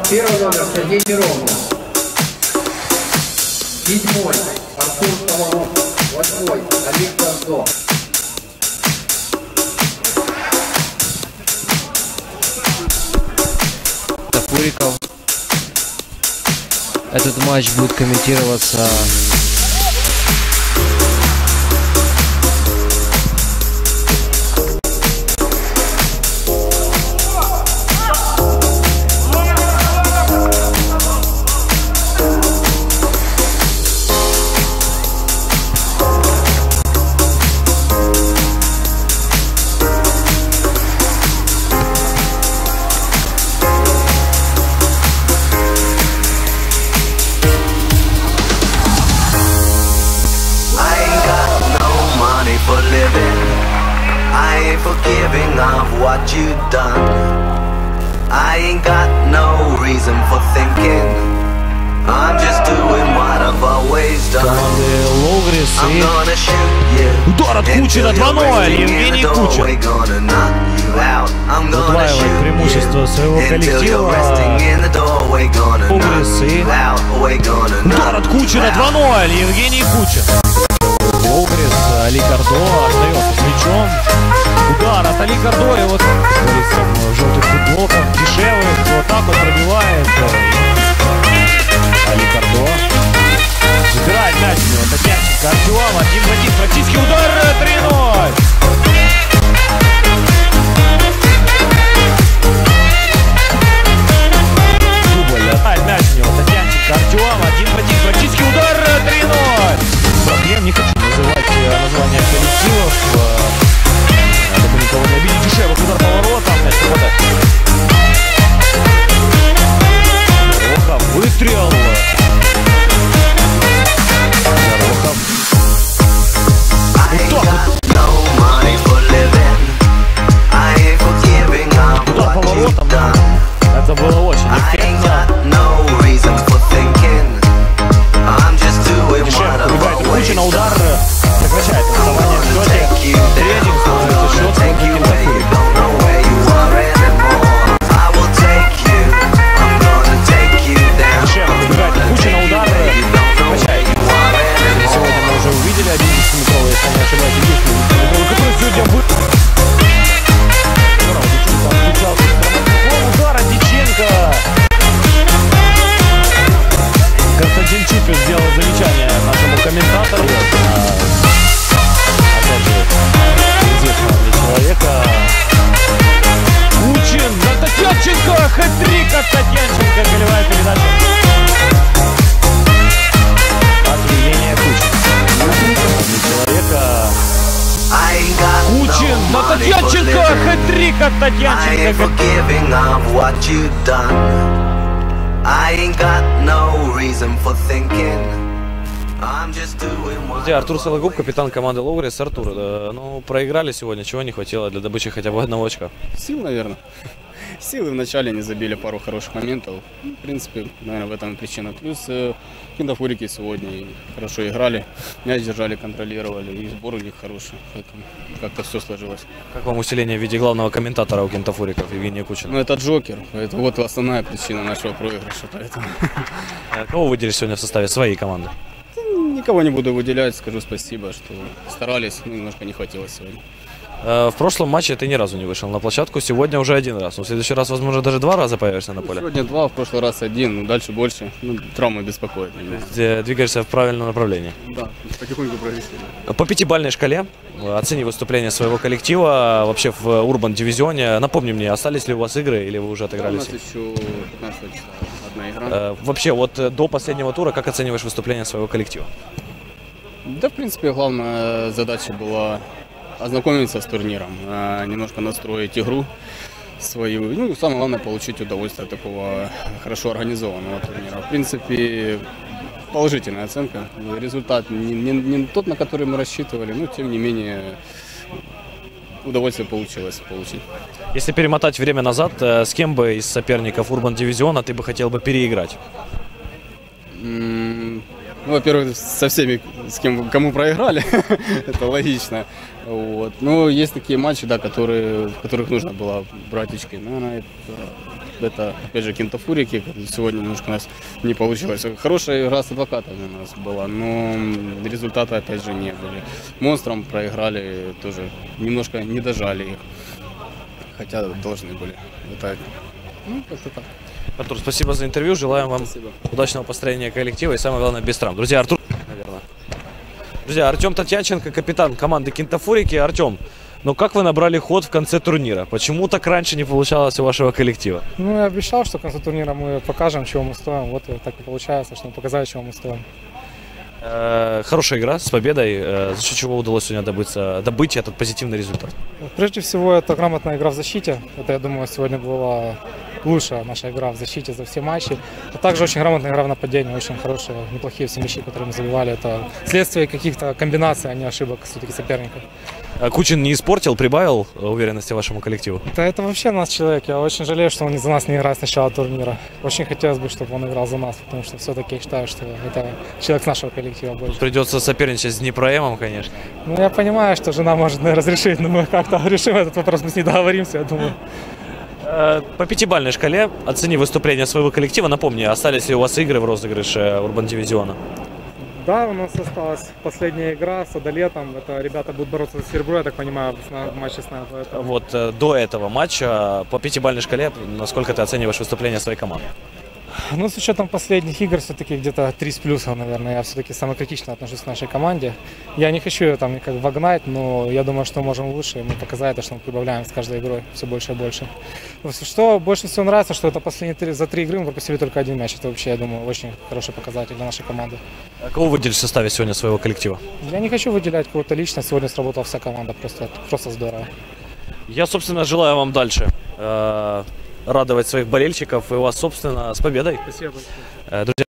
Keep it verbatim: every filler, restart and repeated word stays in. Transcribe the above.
Первый номер Сергей Миронов. Седьмой Артур Поворот. Восьмой Олег Кардо. Тафуриков. Этот матч будет комментироваться forgiving of what you've done. I ain't got no reason for thinking. I'm just doing what I've always done. I'm gonna shoot you. Удар от Кучина два ноль. Евгений Кучин удваивает преимущество своего коллектива. Лоугрис. Удар от Кучина два ноль. Евгений Кучин. Лоугрис, Али Кардо остается с мячом. Удар от Али Кардо, и вот в желтых футболках, дешевых, вот так вот пробивает. Али Кардо забирает мяч у него, Татьянченко, Артем, один в один, практически удар, три ноль. Дубль, отдает мяч у него, Татьянченко, Артем, один в один, практически удар, три ноль. Я не хочу называть название коллективов, чтобы никого не обидеть. Дешевых удар поворотом, мяч попадает. Горохов, выстрел. Горохов. Удар поворотом. Это было очень эффектно. Дешев убегает у Кучина, удар прекращает отставание в счете. Тренинг становится счет с Никитой Тафуриком. Дешев убегает у Кучина, удар прекращает. Сегодня мы уже увидели одиннадцатиметровый, если не ошибаюсь, единственный, который сегодня был. Удар от Диченко. Константин Чупин сделал замечание нашему комментатору. Опять же, известного мне человека. Кучин на Татьянченко. Хэт-трик от Татьянченко. Голевая передача от Евгения Кучина. Человека. Кучин на Татьянченко. Хэт-трик от Татьянченко. Друзья, Артур Сологуб, капитан команды Лоугрис. Артур, да, ну проиграли сегодня, чего не хватило для добычи хотя бы одного очка? Сил, наверное. Силы в начале не забили пару хороших моментов. В принципе, наверное, в этом причина. Плюс э, Киндафурики сегодня хорошо играли, мяч держали, контролировали, и сбор у них хороший. Поэтому как-то все сложилось. Как вам усиление в виде главного комментатора у Киндафуриков, Евгения Кучина? Ну, это Джокер. Это вот основная причина нашего проигрыша. Поэтому. Кого выделили сегодня в составе своей команды? Никого не буду выделять, скажу спасибо, что старались, но немножко не хватило сегодня. В прошлом матче ты ни разу не вышел на площадку, сегодня уже один раз. Но в следующий раз, возможно, даже два раза появишься на поле. Сегодня два, в прошлый раз один, но дальше больше. Ну, травмы беспокоят. Двигаешься в правильном направлении. Да, потихоньку прогрессируем. По пятибалльной шкале оцени выступление своего коллектива вообще в Урбан-дивизионе. Напомни мне, остались ли у вас игры или вы уже отыграли? У нас еще пятнадцатого числа одна игра. Вообще, вот до последнего тура, как оцениваешь выступление своего коллектива? Да, в принципе, главная задача была ознакомиться с турниром, немножко настроить игру свою. Ну и самое главное, получить удовольствие от такого хорошо организованного турнира. В принципе, положительная оценка. Результат не, не, не тот, на который мы рассчитывали, но тем не менее удовольствие получилось получить. Если перемотать время назад, с кем бы из соперников Урбан-дивизиона ты бы хотел бы переиграть? Ну, во-первых, со всеми, с кем, кому проиграли, это логично. Вот. Но есть такие матчи, да, которые, в которых нужно было брать очки. Наверное, это это, опять же, кентафурики. Сегодня немножко у нас не получилось. Хорошая игра с адвокатами у нас была, но результаты, опять же, не были. Монстром проиграли тоже, немножко не дожали их, хотя должны были. Это, ну, как-то так. Артур, спасибо за интервью. Желаем вам Спасибо. удачного построения коллектива и, самое главное, без травм. Друзья, Артур, наверное. Друзья, Артем Татьянченко, капитан команды Кентафурики. Артем, ну как вы набрали ход в конце турнира? Почему так раньше не получалось у вашего коллектива? Ну, я обещал, что в конце турнира мы покажем, чего мы стоим. Вот и так и получается, что мы показали, чего мы стоим. Э, хорошая игра с победой. Э, за счет чего удалось сегодня добыться, добыть этот позитивный результат? Прежде всего, это грамотная игра в защите. Это, я думаю, сегодня была лучшая наша игра в защите за все матчи. А также очень грамотная игра в нападении, очень хорошие, неплохие все мячи, которые мы забивали. Это следствие каких-то комбинаций, а не ошибок все-таки соперников. А Кучин не испортил, прибавил уверенности вашему коллективу? Да это вообще наш человек. Я очень жалею, что он за нас не играет с начала турнира. Очень хотелось бы, чтобы он играл за нас, потому что все-таки я считаю, что это человек с нашего коллектива больше. Придется соперничать с Днепроэмом, конечно. Ну, я понимаю, что жена может наверное, разрешить, но мы как-то решим этот вопрос, мы с ней договоримся, я думаю. Э, По пятибалльной шкале оцени выступление своего коллектива. Напомни, остались ли у вас игры в розыгрыше Урбан Дивизиона? Да, у нас осталась последняя игра с Адалетом. Это ребята будут бороться за серебро, я так понимаю, в матче с нами. Поэтому... Вот э, до этого матча по пятибалльной шкале, насколько ты оцениваешь выступление своей команды? Ну, с учетом последних игр, все-таки где-то три с плюсом, наверное. Я все-таки самокритично отношусь к нашей команде. Я не хочу ее там никак вогнать, но я думаю, что можем лучше. И мы показали, что мы прибавляем с каждой игрой все больше и больше. Что больше всего нравится, что это последние три, за три игры мы пропустили только один мяч. Это вообще, я думаю, очень хороший показатель для нашей команды. А кого выделишь в составе сегодня своего коллектива? Я не хочу выделять кого-то лично. Сегодня сработала вся команда. Просто, просто здорово. Я, собственно, желаю вам дальше э, радовать своих болельщиков и вас, собственно, с победой. Спасибо большое. Э, друзья,